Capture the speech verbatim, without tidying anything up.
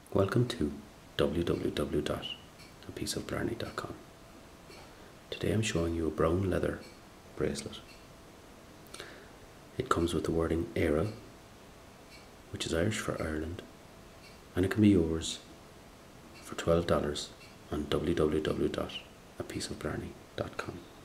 Welcome to w w w dot a piece of blarney dot com. Today I'm showing you a brown leather bracelet. It comes with the wording EIRE, which is Irish for Ireland, and it can be yours for twelve dollars on w w w dot a piece of blarney dot com.